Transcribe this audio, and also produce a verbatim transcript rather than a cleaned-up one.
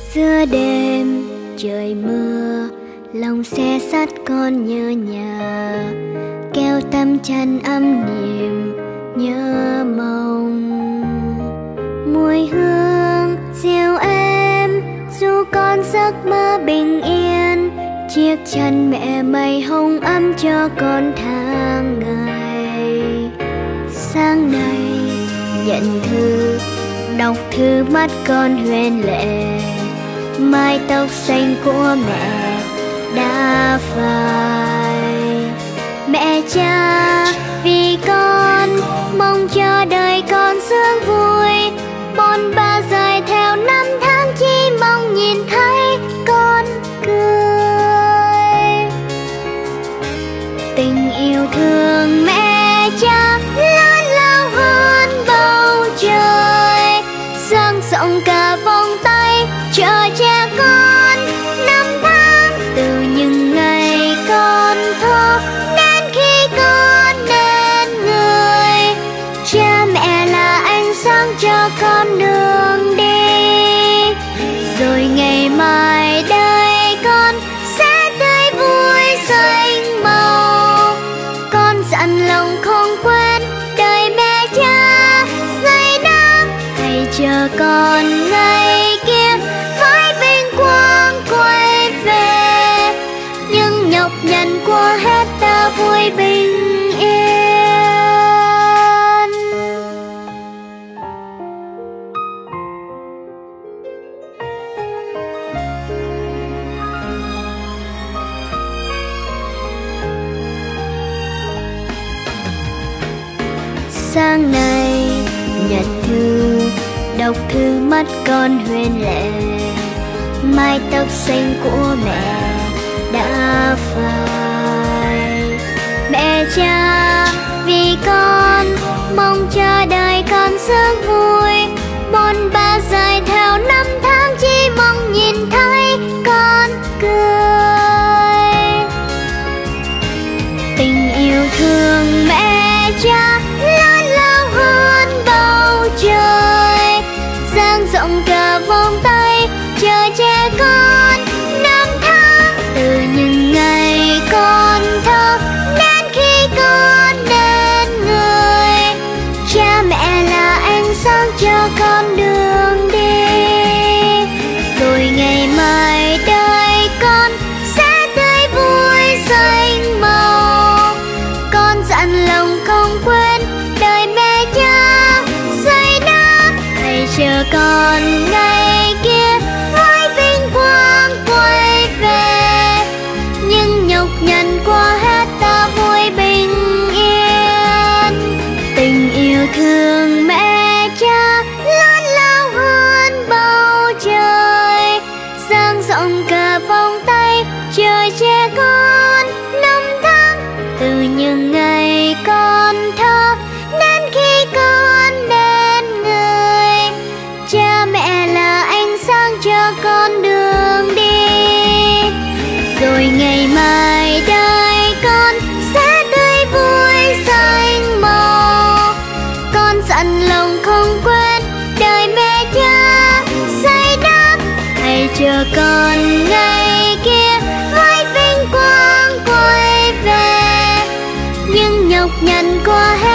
Giữa đêm trời mưa, lòng xe sắt con nhớ nhà, kéo tâm chân âm niệm nhớ mong. Mùi hương dịu êm dù con giấc mơ bình yên, chiếc chân mẹ mây hồng ấm cho con tháng ngày. Sáng nay nhận thư, đọc thư mắt con huyền lệ, mái tóc xanh của mẹ đã phai. Mẹ cha vì con mong cho đời con sướng vui, bôn ba dài theo năm tháng chỉ mong nhìn thấy con cười. Tình yêu thương mẹ cha lớn lao hơn bầu trời, dang rộng cả vòng tay chờ che con năm tháng, từ những ngày con thơ đến khi con nên người. Cha mẹ là ánh sáng cho con đường đi, rồi ngày mai đời con sẽ tươi vui xanh màu. Con dặn lòng không quên đời mẹ cha dày đặc, hãy chờ con ngày kia với vinh quang quay về, nhưng nhọc nhằn qua hết ta vui bình yên. Sáng nay nhận thư, đọc thư mắt con huyền lệ, mái tóc xanh của mẹ đã phai. Mẹ cha vì con mong cho đời con sướng vui, bôn ba dài theo năm tháng chỉ mong nhìn thấy con cười. Tình yêu thương mẹ cha lớn lao hơn bầu trời, dang rộng cả vòng tay chờ che con năm tháng, từ những ngày con thơ đến khi con nên người. Cha mẹ là ánh sáng cho con đường đi, rồi ngày mai đời con sẽ tươi vui xanh màu. Con dặn lòng không quên đời mẹ cha dày đặc, hãy chờ con ngày kia với vinh quang quay về, nhưng nhọc nhằn qua hết ta vui bình yên. Tình yêu thương mẹ cha lớn lao hơn bầu trời, dang rộng cả vòng tay chờ che con năm tháng, từ những ngày con thơ đến khi con nên người. Cha mẹ là ánh sáng cho con đường đi, rồi ngày mai đời con sẽ tươi vui xanh màu. Con dặn lòng không quên đời mẹ cha dày đặc, hãy chờ con ngày kia với vinh quang quay về, nhưng nhọc nhằn qua hết